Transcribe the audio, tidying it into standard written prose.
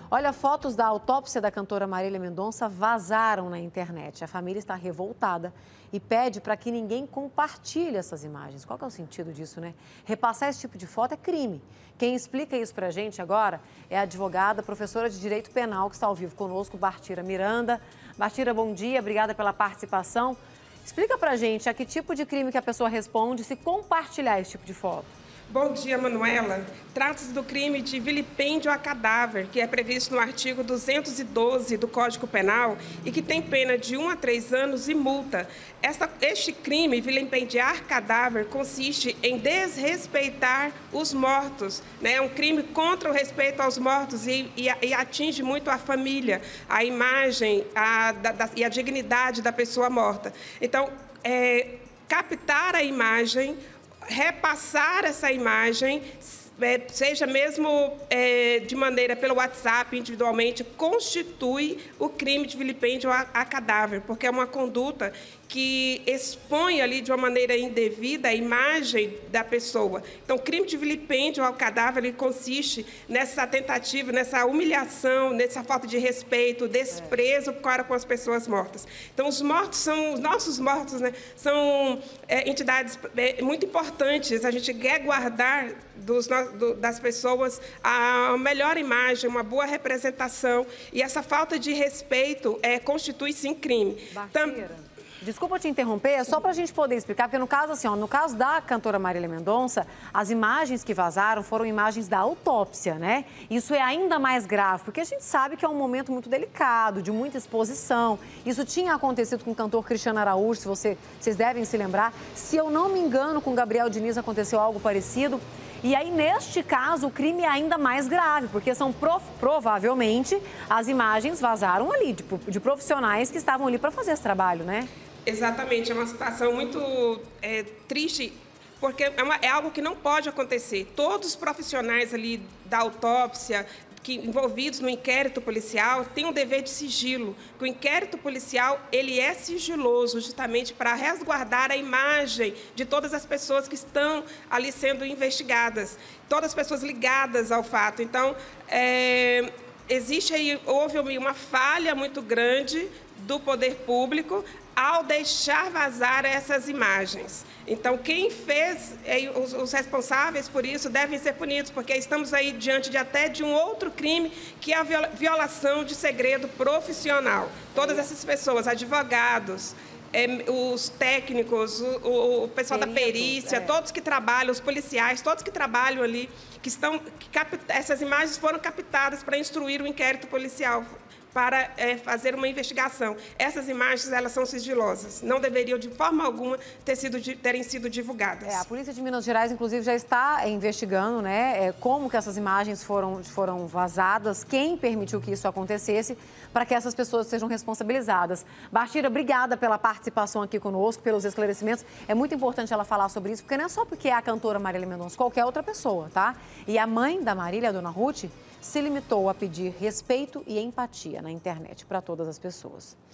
Olha, fotos da autópsia da cantora Marília Mendonça vazaram na internet. A família está revoltada e pede para que ninguém compartilhe essas imagens. Qual que é o sentido disso, né? Repassar esse tipo de foto é crime. Quem explica isso para a gente agora é a advogada, professora de Direito Penal, que está ao vivo conosco, Bartira Miranda. Bartira, bom dia, obrigada pela participação. Explica para a gente a que tipo de crime que a pessoa responde se compartilhar esse tipo de foto. Bom dia, Manuela. Trata-se do crime de vilipêndio a cadáver, que é previsto no artigo 212 do Código Penal e que tem pena de 1 a 3 anos e multa. Este crime, vilipendiar cadáver, consiste em desrespeitar os mortos. É um crime contra o respeito aos mortos e atinge muito a família, a imagem e a dignidade da pessoa morta. Então, captar a imagem, repassar essa imagem, seja mesmo de maneira pelo WhatsApp, individualmente, constitui o crime de vilipêndio a cadáver, porque é uma conduta que expõe ali de uma maneira indevida a imagem da pessoa. Então, o crime de vilipêndio ao cadáver ele consiste nessa tentativa, nessa humilhação, nessa falta de respeito, desprezo para com as pessoas mortas. Então, os nossos mortos, né, são entidades muito importantes. A gente quer guardar das pessoas a melhor imagem, uma boa representação, e essa falta de respeito constitui, sim, crime. Desculpa te interromper, é só para a gente poder explicar, porque no caso, assim, no caso da cantora Marília Mendonça, as imagens que vazaram foram imagens da autópsia, né? Isso é ainda mais grave, porque a gente sabe que é um momento muito delicado, de muita exposição. Isso tinha acontecido com o cantor Cristiano Araújo, vocês devem se lembrar. Se eu não me engano, com Gabriel Diniz aconteceu algo parecido. E aí, neste caso, o crime é ainda mais grave, porque são provavelmente as imagens vazaram ali, de profissionais que estavam ali para fazer esse trabalho, né? Exatamente, é uma situação muito triste, porque é algo que não pode acontecer. Todos os profissionais ali da autópsia, envolvidos no inquérito policial, têm um dever de sigilo. O inquérito policial ele é sigiloso justamente para resguardar a imagem de todas as pessoas que estão ali sendo investigadas, todas as pessoas ligadas ao fato. Então, houve uma falha muito grande do poder público ao deixar vazar essas imagens. Então, quem fez, os responsáveis por isso devem ser punidos, porque estamos aí diante até de um outro crime, que é a violação de segredo profissional. Todas essas pessoas, advogados, os técnicos, o pessoal da perícia, todos que trabalham, os policiais, todos que trabalham ali, essas imagens foram captadas para instruir o inquérito policial, para fazer uma investigação. Essas imagens, elas são sigilosas, não deveriam de forma alguma terem sido divulgadas. A Polícia de Minas Gerais, inclusive, já está investigando, né, como que essas imagens foram vazadas, quem permitiu que isso acontecesse, para que essas pessoas sejam responsabilizadas. Bartira, obrigada pela participação aqui conosco, pelos esclarecimentos. É muito importante ela falar sobre isso, porque não é só porque é a cantora Marília Mendonça, qualquer outra pessoa, tá? E a mãe da Marília, a dona Ruth, se limitou a pedir respeito e empatia na internet para todas as pessoas.